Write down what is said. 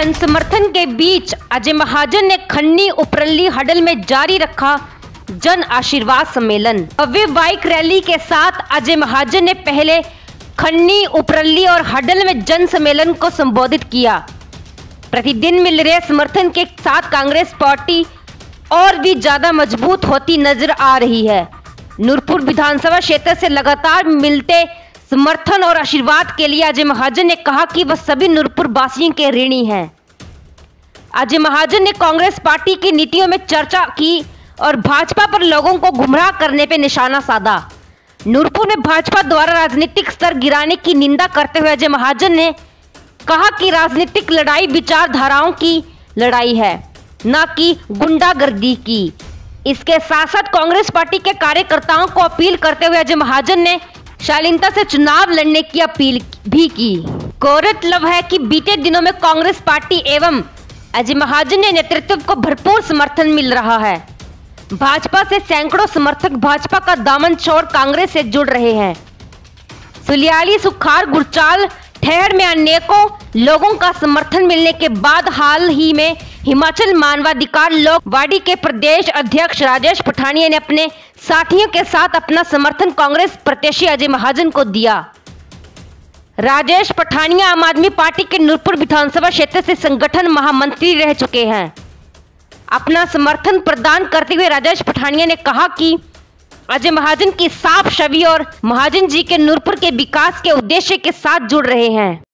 जनसमर्थन के बीच अजय महाजन ने खन्नी उपरली हडल में जारी रखा जन आशीर्वाद सम्मेलन। भव्य बाइक रैली के साथ अजय महाजन ने पहले खन्नी उपरली और हडल में जन सम्मेलन को संबोधित किया। प्रतिदिन मिल रहे समर्थन के साथ कांग्रेस पार्टी और भी ज्यादा मजबूत होती नजर आ रही है। नूरपुर विधानसभा क्षेत्र से लगातार मिलते समर्थन और आशीर्वाद के लिए अजय महाजन ने कहा कि वह सभी नूरपुर वासियों के ऋणी हैं। अजय महाजन ने कांग्रेस पार्टी की नीतियों में चर्चा की और भाजपा पर लोगों को गुमराह करने पर निशाना साधा। नूरपुर में भाजपा द्वारा राजनीतिक स्तर गिराने की निंदा करते हुए अजय महाजन ने कहा कि राजनीतिक लड़ाई विचारधाराओं की लड़ाई है, न कि गुंडागर्दी की। इसके साथ साथ कांग्रेस पार्टी के कार्यकर्ताओं को अपील करते हुए अजय महाजन ने शालीनता से चुनाव लड़ने की अपील भी की। गौरतलब है कि बीते दिनों में कांग्रेस पार्टी एवं अजय महाजन के नेतृत्व को भरपूर समर्थन मिल रहा है। भाजपा से सैकड़ों समर्थक भाजपा का दामन छोड़ कांग्रेस से जुड़ रहे हैं। सुलियाली, सुखार, गुरचाल, ठहर में अनेकों लोगों का समर्थन मिलने के बाद हाल ही में हिमाचल मानवाधिकार लोक वाड़ी के प्रदेश अध्यक्ष राजेश पठानिया ने अपने साथियों के साथ अपना समर्थन कांग्रेस प्रत्याशी अजय महाजन को दिया। राजेश पठानिया आम आदमी पार्टी के नूरपुर विधानसभा क्षेत्र से संगठन महामंत्री रह चुके हैं। अपना समर्थन प्रदान करते हुए राजेश पठानिया ने कहा कि अजय महाजन की साफ छवि और महाजन जी के नूरपुर के विकास के उद्देश्य के साथ जुड़ रहे हैं।